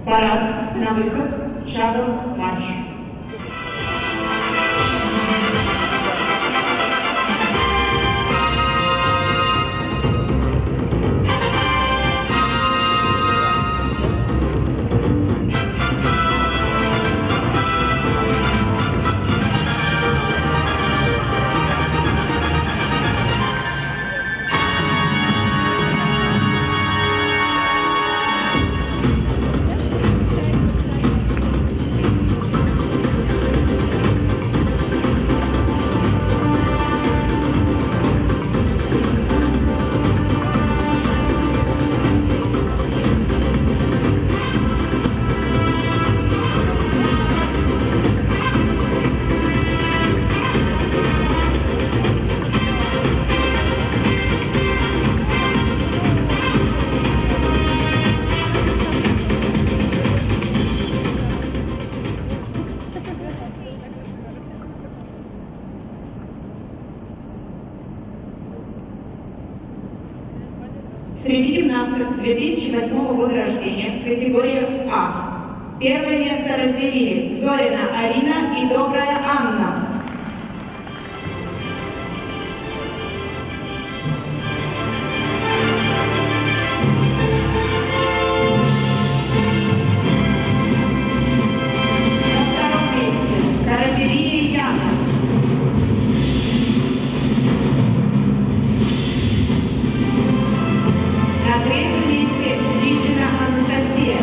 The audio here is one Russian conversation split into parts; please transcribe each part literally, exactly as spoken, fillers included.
Парад на выход, шагом марш. Среди гимнасток две тысячи восьмого года рождения, категория А. Первое место разделили Зорина Арина и Добрая Анна. На втором месте Каратерия Яна. На третьем месте Чичина Анастасия.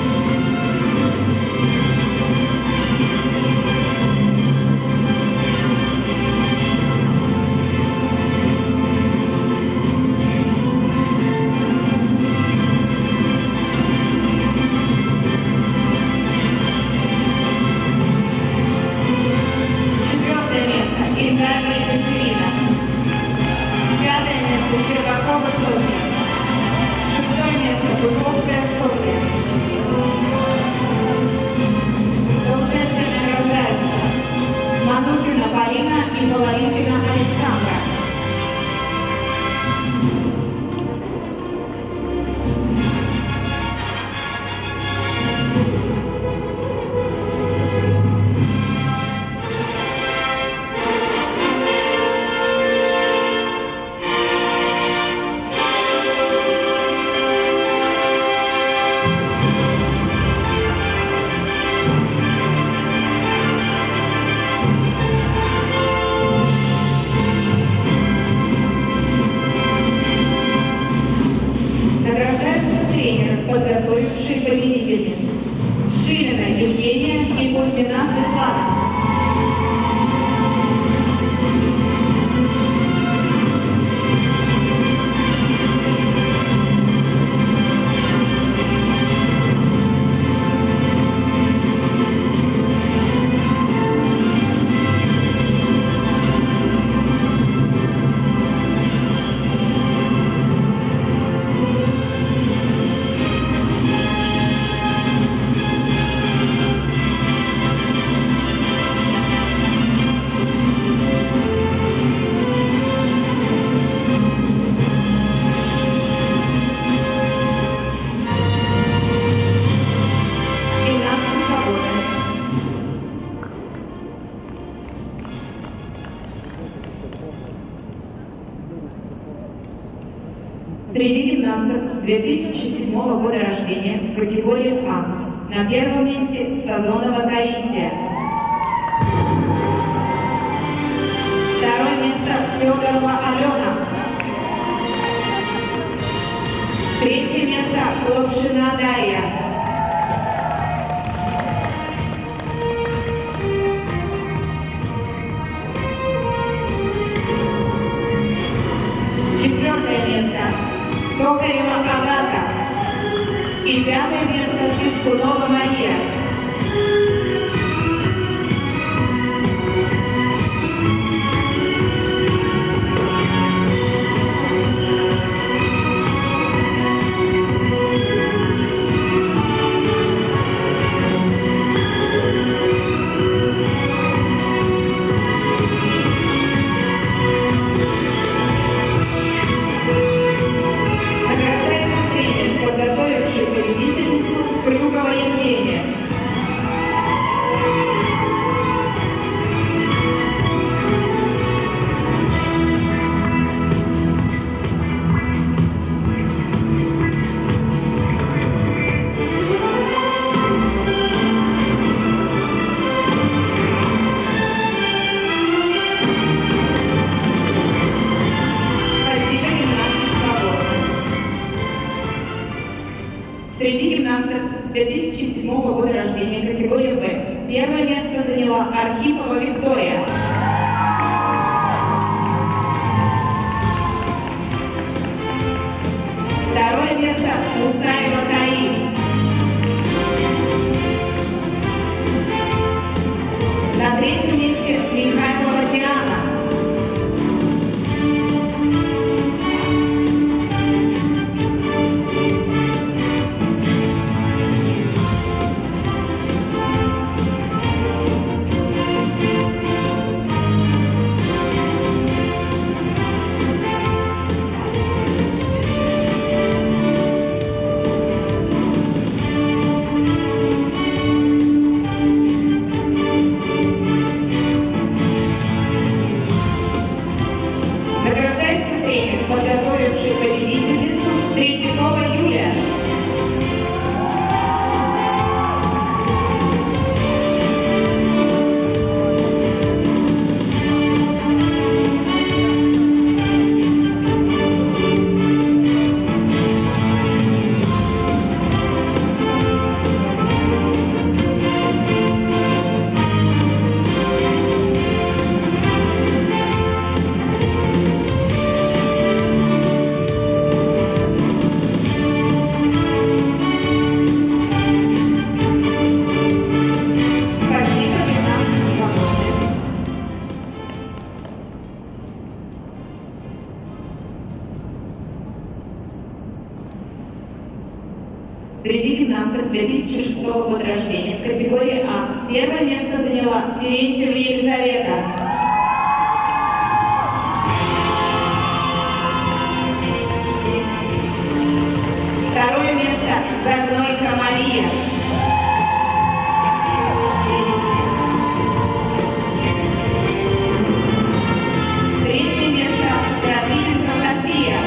Четвертое место Ильдарова Екатерина. Пятое место Щербакова Софья. Шестое место Быковская Софья. Должностью награждаются Манукина Полина и Половинкина Александра. Подготовившие победительниц Шилина Евгения и Кузьмина Светлана. Среди гимнасток две тысячи седьмого года рождения, категория А. На первом месте Сазонова Таисия. Второе место Федорова Алена. Третье место Лапшина Дарья. Четвертое место Токарева Агата. И пятое место Пискунова Мария. Крюкова тренер, подготовивший победительницу Третьякова Юлия. Среди гимнасток две тысячи шестого года рождения в категории А первое место заняла Терентьева Елизавета. Второе место Загнойко Мария. Третье место Тропиненко София.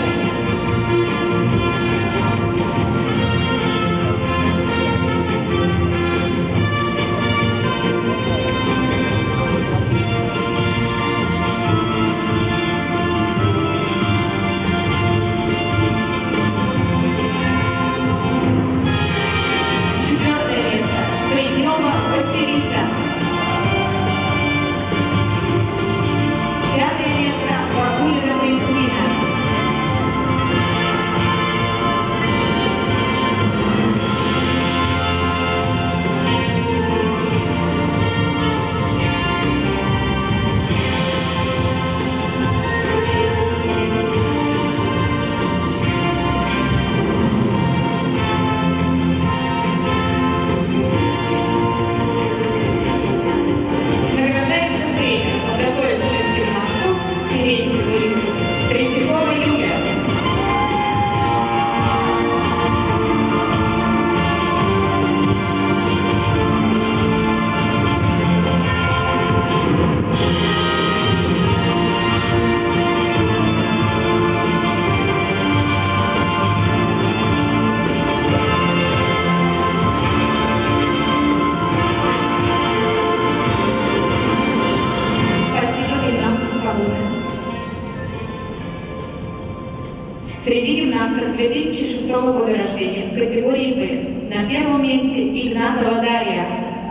Среди гимнасток две тысячи шестого года рождения в категории Б на первом месте Игнатова Дарья.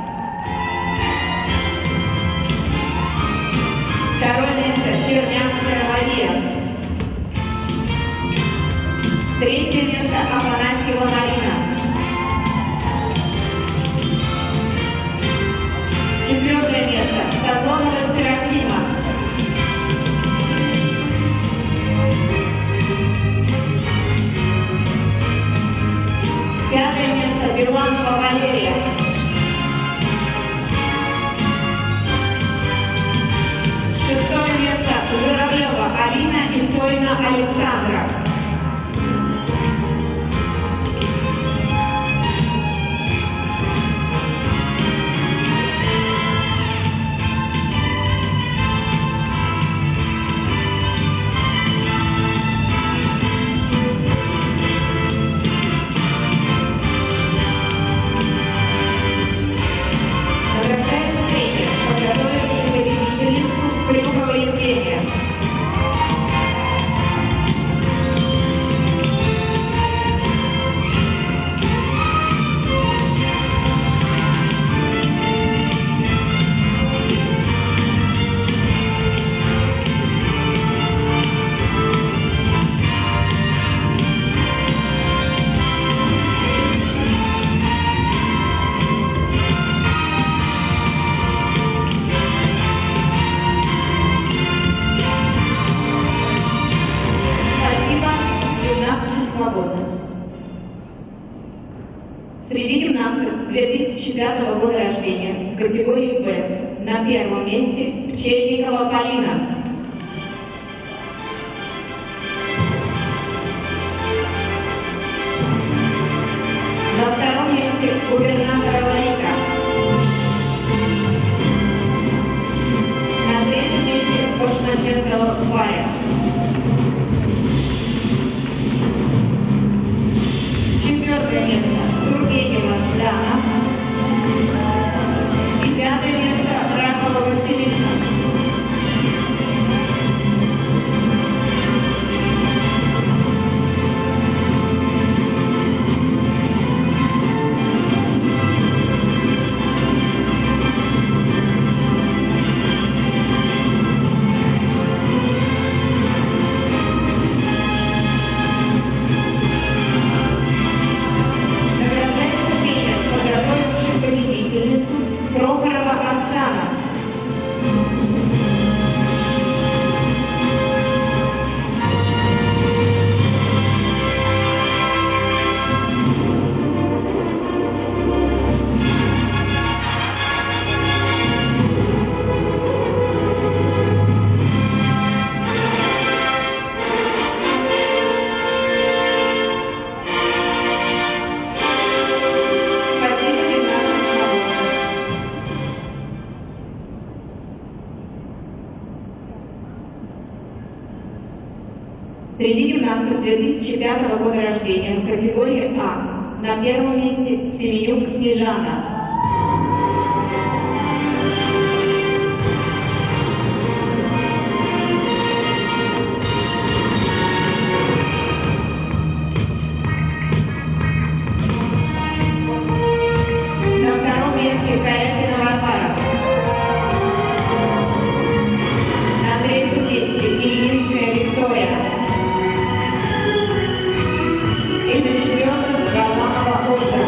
Второе место Чернявская Мария. Третье место Афанасьева Марина. Четвертое место Сазонова Серафима. Пятое место Биланова Валерия. Шестое место Журавлева Алина и Сойна Александра. Среди гимнасток две тысячи пятого года рождения в категории Б на первом месте Пчельникова Полина. На втором месте губернатора Ларика. На третьем месте Кошначенкова Варя. Среди гимнасток две тысячи пятого года рождения в категории А на первом месте Семенюк Снежана. На втором месте Карякина Варвара. На третьем месте Ильинская Виктория. И на четвертом Галанова Ольга.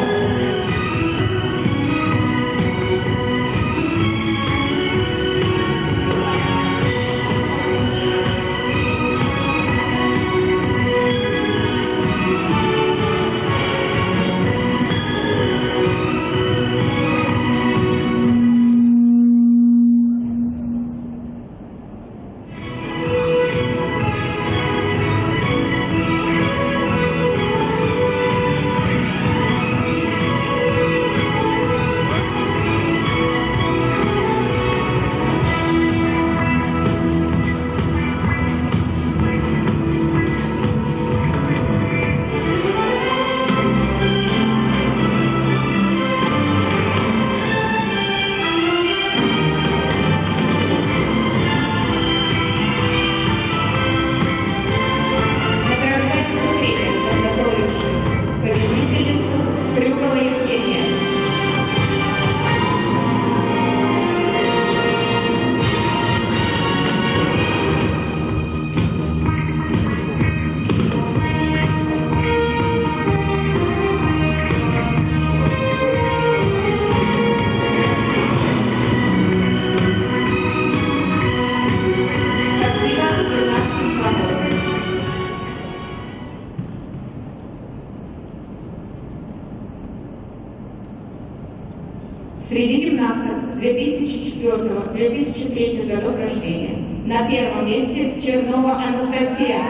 Среди гимнасток две тысячи четвёртого — две тысячи третьего годов рождения на первом месте Чернова Анастасия.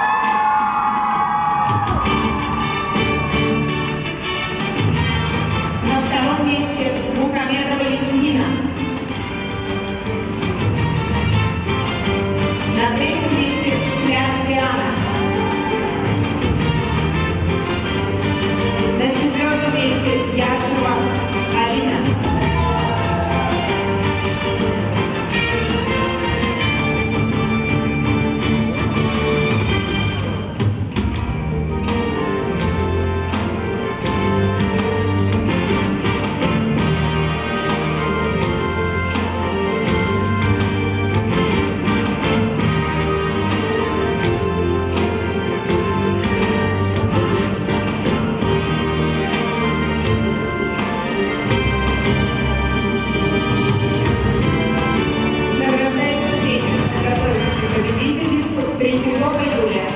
На втором месте Мухамедова Ясмина. На третьем месте Скляр Диана. На четвертом месте Яшева Алина. Третьякова Юлия.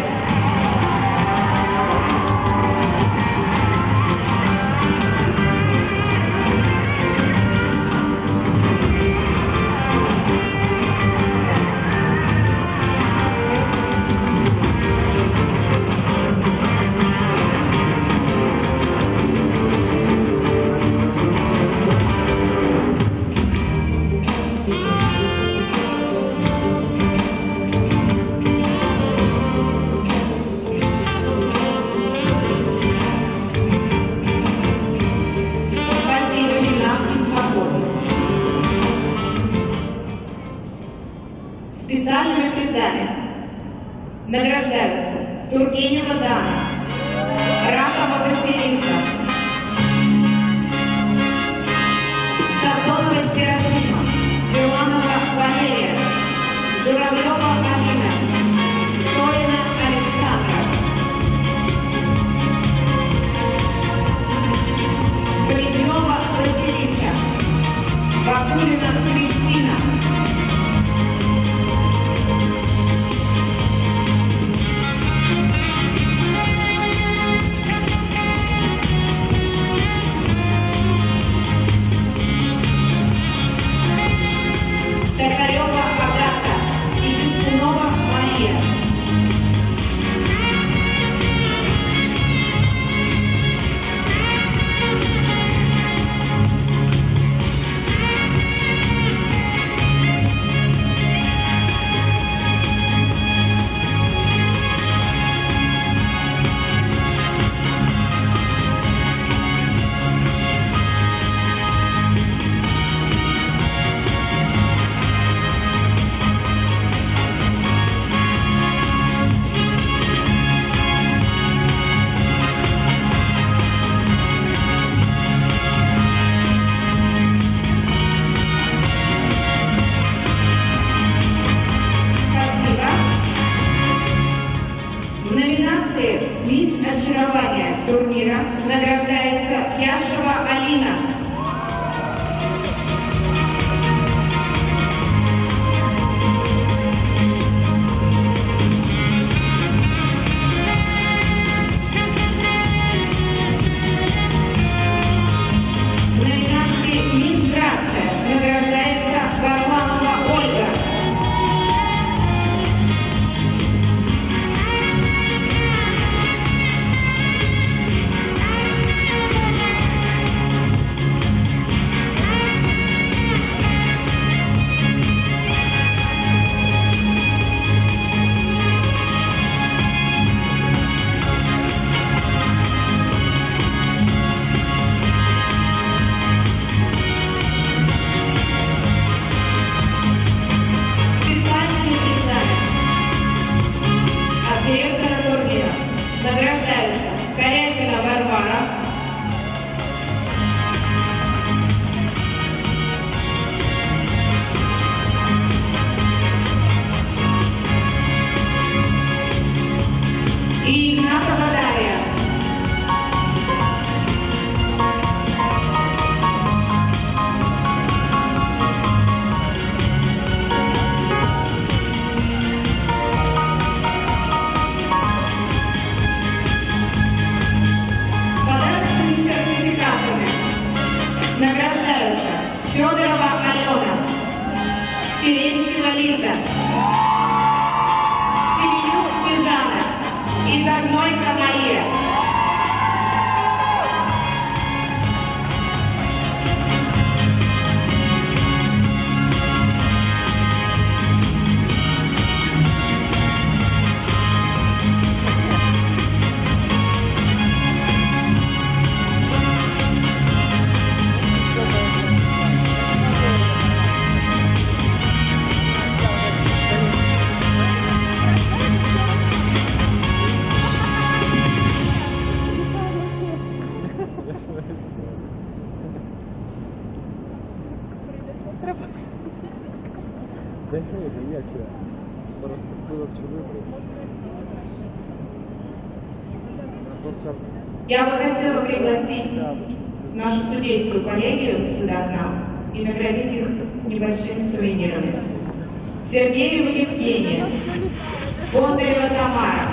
Специальными призами награждаются Тургенева Дана, Ракова Василиса, Сазонова Серафима, Филанова Валерия, Журавлева Алина, Сорина Александра, Гребнева Василиса, Бакулина Кристина. Мисс очарования турнира награждается Яшева Алина. В номинации «Мисс Грация» награждается Варламова Ольга. Награждаются Корякина Варвара, и Игнатова Дарья. Награждаются Федорова Алена, Терентьева Лиза, Семенюк Снежана и Загнойка Мария. Да что это, я что? Просто было что выбрать. Просто... Я бы хотела пригласить нашу судейскую коллегию сюда к нам и наградить их небольшими сувенирами. Сергеева Евгения, Бондарева Тамара,